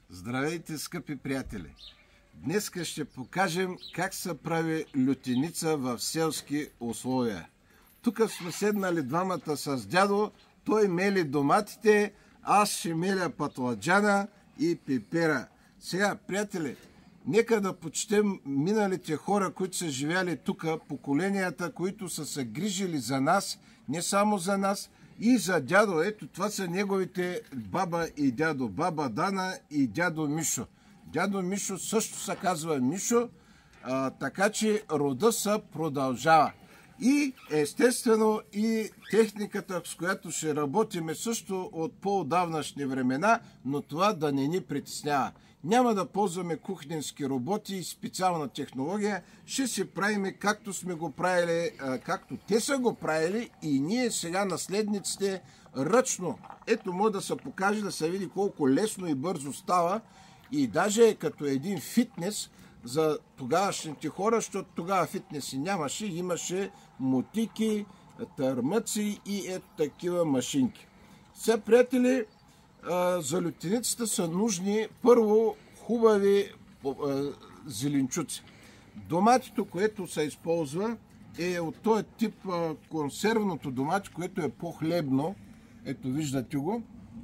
Здравейте, скъпи приятели! Днеска ще покажем как се прави лютеница в селски условия. Тук сме седнали двамата с дядо, той мели доматите, аз ще меля патладжана и пипера. Сега, приятели, нека да почетем миналите хора, които са живяли тук, поколенията, които са се грижили за нас, не само за нас, и за дядо. Ето, това са неговите баба и дядо. Баба Дана и дядо Мишо. Дядо Мишо също се казва Мишо, така че рода се продължава. И естествено и техниката, с която ще работиме също от по-отдавнашни времена, но това да не ни притеснява. Няма да ползваме кухненски роботи и специална технология. Ще се правиме както сме го правили, както те са го правили и ние сега наследниците ръчно. Ето може да се покаже, да се види колко лесно и бързо става и даже е като един фитнес за тогавашните хора, защото тогава фитнеси нямаше, имаше мотики, търмъци и ето такива машинки. Сега, приятели, за лютеницата са нужни първо хубави зеленчуци. Доматито, което се използва, е от този тип консервното домати, което е по-хлебно. Ето, виждате го.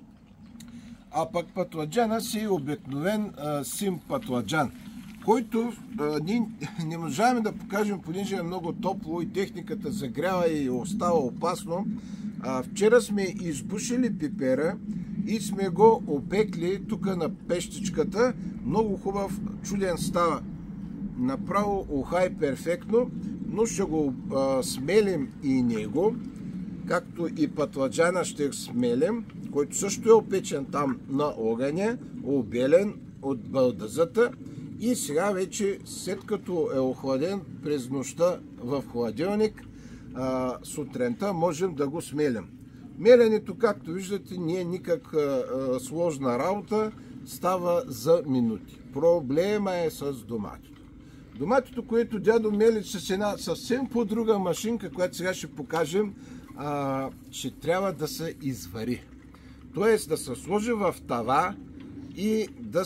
А пък патладжана си е обикновен сим патладжан, който ние не можем да покажем, понеже е много топло и техниката загрява и остава опасно. Вчера сме избушили пипера и сме го опекли тук на пещичката. Много хубав, чуден става. Направо ухай перфектно, но ще го смелим и него, както и патладжана ще смелим, който също е опечен там на огъня, обелен от балдазата. И сега вече, след като е охладен през нощта в хладилник, сутринта можем да го смелим. Меленето, както виждате, не е никак сложна работа, става за минути. Проблема е с доматито. Доматито, което дядо мели с една съвсем по-друга машинка, която сега ще покажем, ще трябва да се извари. Тоест да се сложи в тава и да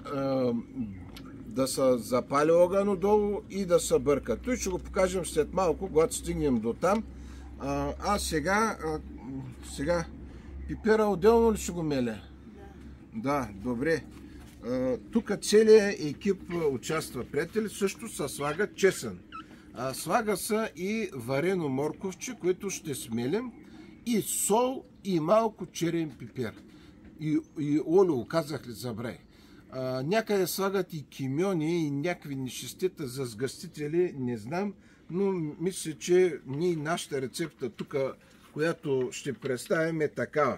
се запали огън отдолу и да се бърка. Той ще го покажем след малко, когато стигнем до там. Сега пипера отделно ли ще го меля? Да, добре. Тук целият екип участва, приятели. Също се слага чесън. Слага се и варено морковче, което ще смелим, и сол, и малко черен пипер. И олио, казах ли, забрай. Някъде слагат и кимьони и някакви нещестета за сгъстители, не знам, но мисля, че ние нашата рецепта тук, която ще представим, е такава.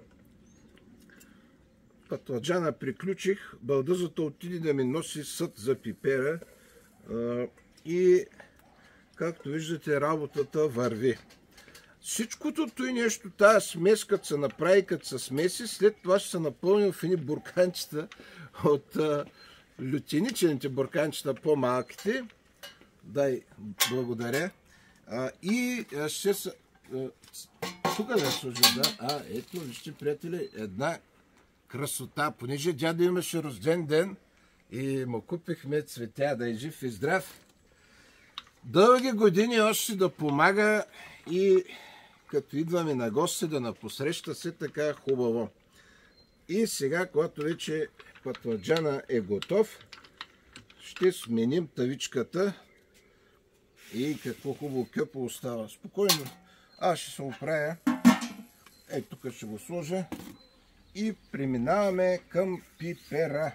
Патладжана приключих, балдъзата отиде да ми носи съд за пипера и както виждате, работата върви. Всичкото той нещо, тази смес, като се направи, като се смеси, след това ще се напълни в едни бурканчета от лютеничените бурканчета, по-малките. Дай, благодаря. И ще се... Тук да сложа, да. Ето, вижте, приятели, една красота. Понеже дядо имаше рожден ден и му купихме цветя, да е жив и здрав. Дълги години още да помага и като идваме на гости да напосреща се така хубаво. И сега, когато вече патладжана е готов, ще сменим тавичката и какво хубаво къпо остава. Спокойно, аз ще се оправя. Ето тук ще го сложа и преминаваме към пипера.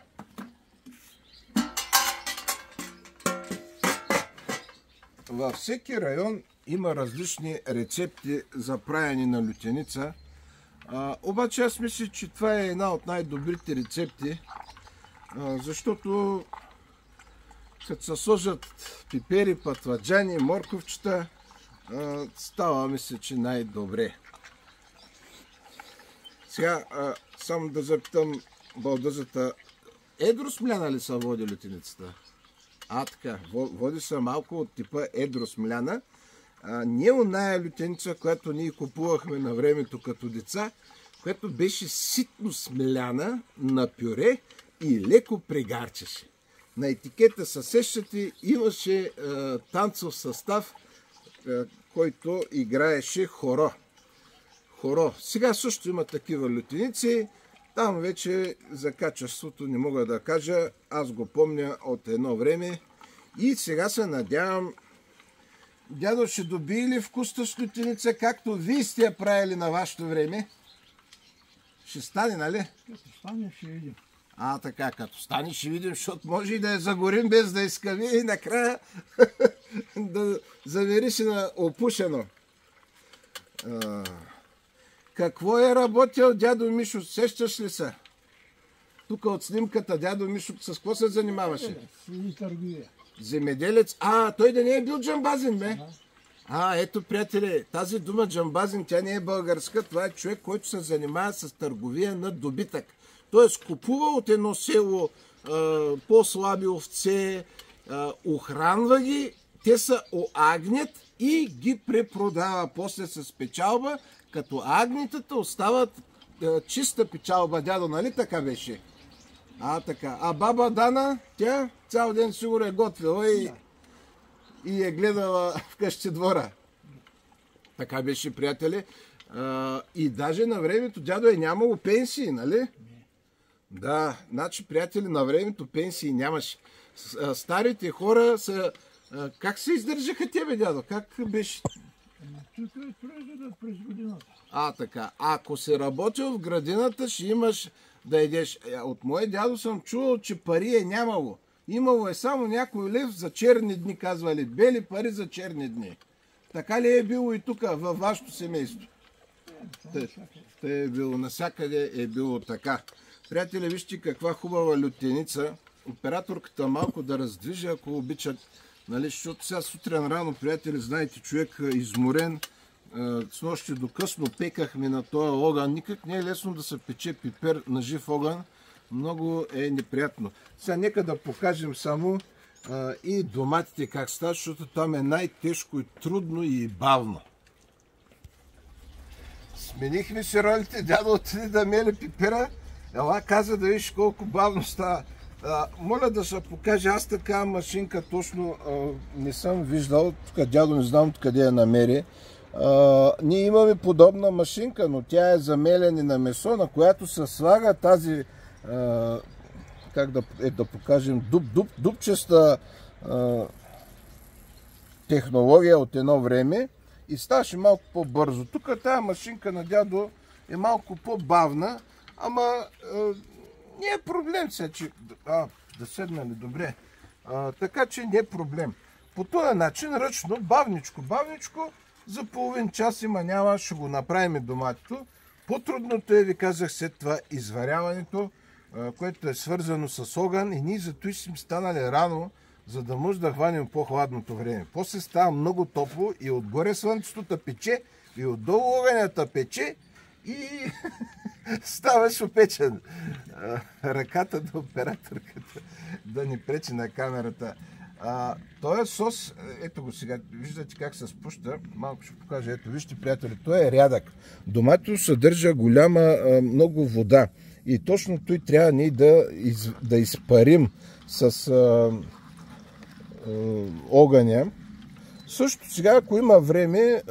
Във всеки район има различни рецепти за правене на лютеница. Обаче аз мисля, че това е една от най-добрите рецепти, защото като се сложат пипери, патладжани, морковчета, става, мисля, че най-добре. Сега само да запитам балдъзата, едро смляна ли са води лютеницата? Така, води се малко от типа едро смляна. Не оная лютеница, която ние купувахме на времето като деца, която беше ситно смляна на пюре и леко прегарчеше. На етикета се сещате, имаше танцов състав, който играеше хоро. Сега също има такива лютеници. Там вече за качеството не мога да кажа. Аз го помня от едно време. И сега се надявам, дядо, ще добие ли вкусна с лютеница, както вие сте я правили на вашето време? Ще стане, нали? Като стане, ще видим. Така, като стане, ще видим, защото може и да я загорим без да изкави и накрая да завериш на опушено. Какво е работил дядо Мишо? Сещаш ли се? Тук от снимката дядо Мишо с какво се занимаваше? С търговия. Земеделец. Той да не е бил джамбазин, бе? Ето, приятели, тази дума джамбазин, тя не е българска. Това е човек, който се занимава с търговия на добитък. Тоест, купува от едно село по-слаби овце, охранва ги, те са оагнят и ги препродава после с печалба, като агнетата остават чиста печалба, дядо, нали така беше? Така. А баба Дана, тя цял ден сигурно е готвила и е гледала вкъщи двора. Така беше, приятели. И даже на времето дядо е нямало пенсии, нали? Да, значи, приятели, на времето пенсии нямаше. Старите хора са... Как се издържаха тебе, дядо? Как беше? Тук произведат през годината. Така. Ако си работил в градината, ще имаш да едеш. От моя дядо съм чувал, че пари е нямало. Имало е само някой лев за черни дни, казвали. Бели пари за черни дни. Така ли е било и тук, във вашето семейство? Е било, насякъде е било така. Приятели, вижте каква хубава лютеница. Операторката малко да раздвижи, ако обичат. Нали, защото сега сутрин рано, приятели, знаете, човек изморен. С нощи до късно пекахме на този огън. Никак не е лесно да се пече пипер на жив огън. Много е неприятно. Сега нека да покажем само и доматите как стават, защото там е най-тежко и трудно и бавно. Сменихме си ролите, дядо отиде да мели пипера. Ела каза да виж колко бавно става. Моля да се покаже, аз така машинка точно не съм виждал. Тук дядо не знам откъде я намери. Ние имаме подобна машинка, но тя е за мелене на месо, на която се слага тази, как да покажем, дупчеста технология от едно време и ставаше малко по-бързо. Тук тази машинка на дядо е малко по-бавна, ама не е проблем сега, че... да седна ли? Добре. Така че не е проблем. По този начин, ръчно, бавничко, за половин час няма, ще го направим доматито. По-трудното е, ви казах, след това изваряването, което е свързано с огън и ние зато сме станали рано, за да може да хванем по-хладното време. После става много топло и отгоре слънцето пече, и отдолу огънята пече и ставаш опечен. Ръката на операторката да ни пречи на камерата. Този сос, ето го сега, виждате как се спуща, малко ще покажа, ето вижте, приятели, той е рядък. Доматито съдържа голяма, много вода и точно той трябва ние да изпарим с огъня. Също сега, ако има време,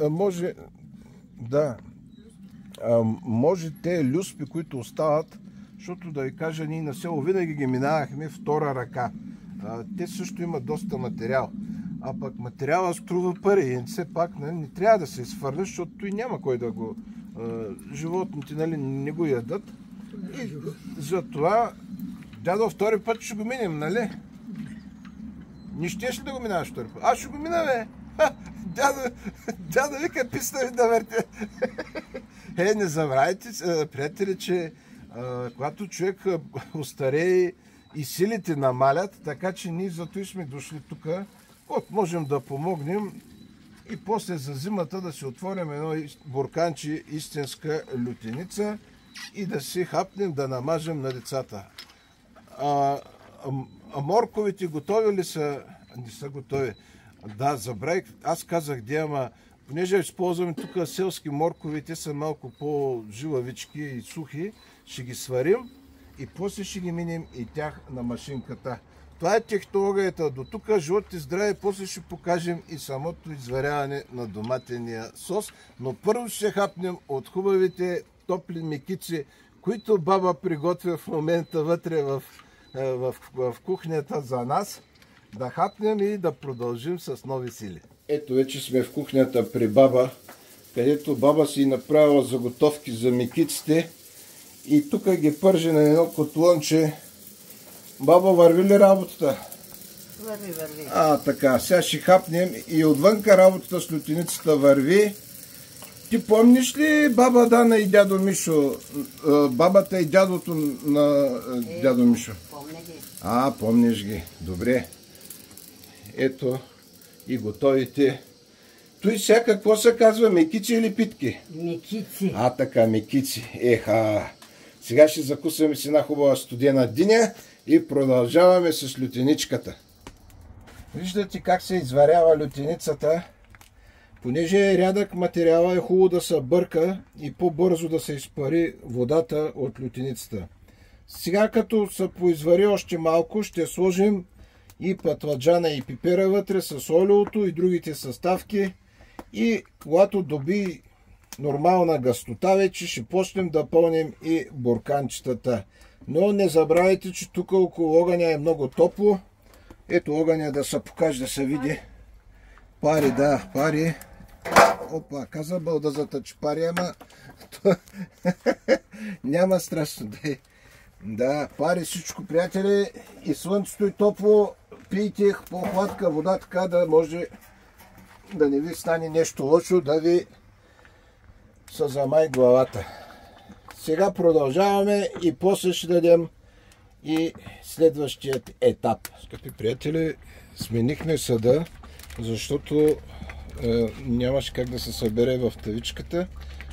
може те люспи, които остават, защото да ви кажа, ние на село винаги ги минавахме втора ръка. Те също имат доста материал. А пък материала струва пари и все пак не трябва да се изхвърля, защото той няма кой да го... животните не го ядат. И затова, дядо, втори път ще го минем, нали? Не щеш ли да го минаваш втори път? Аз ще го мина, бе! Дядо вика, писна да въртя. Не забравяйте, приятели, че когато човек остарее и силите намалят, така че ние зато сме дошли тук, от можем да помогнем и после за зимата да си отворим едно бурканче истинска лютеница и да си хапнем, да намажем на децата. Морковите готови ли са? Не са готови. Да, забравих. Аз казах, ама понеже използваме тук селски моркови, те са малко по-жилавички и сухи, ще ги сварим и после ще ги минем и тях на машинката. Това е технологията. До тук живот и здраве, после ще покажем и самото изваряване на доматения сос. Но първо ще хапнем от хубавите топли мекици, които баба приготвя в момента вътре в кухнята за нас. Да хапнем и да продължим с нови сили. Ето вече сме в кухнята при баба, където баба си направила заготовки за мекиците и тук ги пържи на едно котлонче. Баба, върви ли работата? Върви. Така, сега ще хапнем и отвънка работата с лютеницата върви. Ти помниш ли баба Дана и дядо Мишо? Бабата и дядото на дядо Мишо? Помня ги. Помниш ги. Добре. Ето и готовите. Той сега какво се казва? Мекици или питки? Мекици. Така, мекици. Сега ще закусваме с една хубава студена диня и продължаваме с лютеничката. Виждате как се изварява лютеницата. Понеже е рядък материала, е хубаво да се бърка и по-бързо да се изпари водата от лютеницата. Сега като се поизвари още малко, ще сложим и пътладжана и пипера вътре с олиото и другите съставки. И когато доби нормална гъстота, вече ще почнем да пълним и бурканчетата. Но не забравяйте, че тук около огъня е много топло. Ето огъня да се покаже, да се види. Пари, да, пари. Опа, каза бълдазата, че пари, ама няма страшно. Да, пари всичко, приятели. И слънцето е топло. Пийте по-хладка вода, така да може да не ви стане нещо лошо, да ви се замай главата. Сега продължаваме и после ще дадем и следващият етап. Скъпи приятели, сменихме съда, защото нямаше как да се събере в тавичката.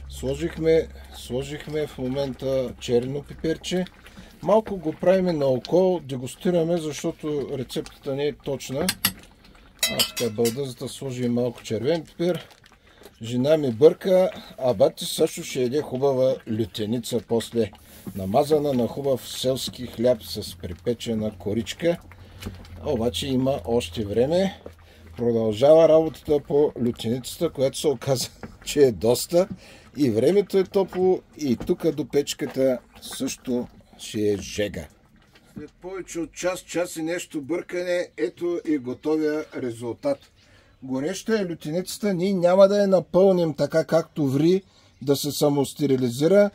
Сложихме в момента черно пиперче. Малко го правим на око, дегустираме, защото рецептата не е точна. Така бълдъзата сложи малко червен пипер. Жена ми бърка, а бати също ще яде хубава лютеница после. Намазана на хубав селски хляб с припечена коричка. Обаче има още време. Продължава работата по лютеницата, която се оказа, че е доста. И времето е топло, и тук до печката също ще е жега. След повече от час и нещо бъркане, ето и готовия резултат. Гореща е лютеницата, ние няма да я напълним така както ври, да се самостерилизира.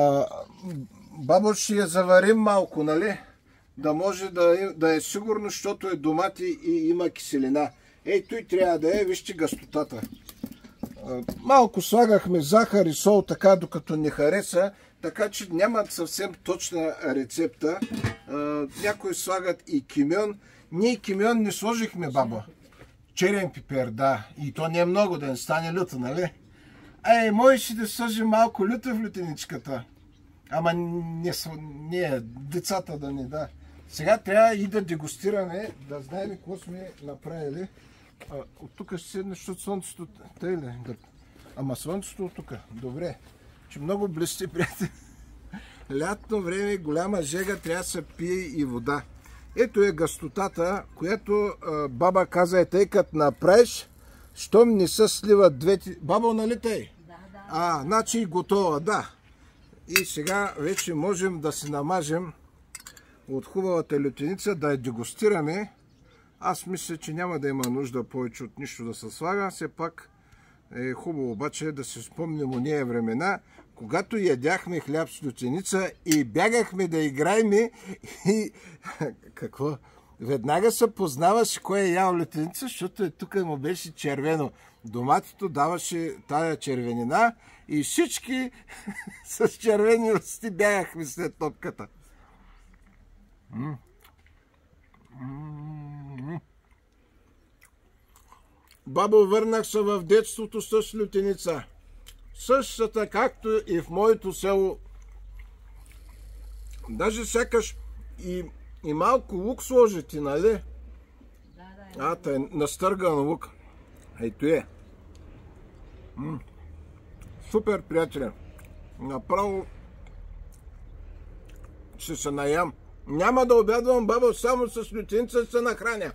Бабо, ще я заварим малко, нали? Да може да е сигурно, защото е домати и има киселина. Ето и трябва да е, вижте гъстотата. Малко слагахме захар и сол, така докато не хареса, така че няма съвсем точна рецепта. Някои слагат и кимьон. Ние кимьон не сложихме, бабо. Черен пипер, да. И то не е много, да не стане люто, нали? Можеше да сложим малко люто в лютеничката. Ама не, децата да не, да. Сега трябва и да дегустираме, да знаем какво сме направили. От тук ще седне, защото слънцето... Тъй ли? Ама слънцето от тук. Добре. Че много блести, приятели. Лятно време, голяма жега, трябва да се пие и вода. Ето е гъстотата, която баба каза, тъй като направиш, щом не се сливат двете... Баба, нали тъй? Да. Значи и готова, да. И сега вече можем да си намажем от хубавата лютеница, да я дегустираме. Аз мисля, че няма да има нужда повече от нищо да се слага. Все пак е хубаво обаче да се спомним ония времена, когато ядяхме хляб с лютеница и бягахме да играем и какво? Веднага се познаваше кой е ял лютеница, защото тук му беше червено. Доматито даваше тая червенина и всички с червени усти бягахме след топката. Бабо, върнах се в детството с лютеница. Същата, както и в моето село. Даже сякаш и малко лук сложите, нали? Да. Тъй, настърган лук. Ето е. Супер, приятели. Направо ще се наям. Няма да обядвам, баба, само с лютеница се нахраня.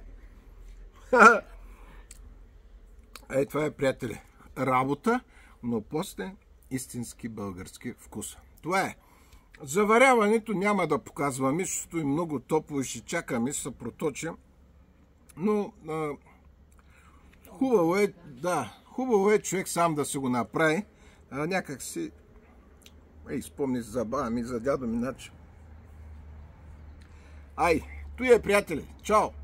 Ей, това е, приятели. Работа, но после истински български вкус. Това е. Заваряването няма да показвам, защото е много топло и ще чакаме, ще се проточи. Но хубаво е, да, хубаво е човек сам да си го направи. Някак си спомни за баба ми, за дядо ми, иначе. Ай, той е, приятели. Чао!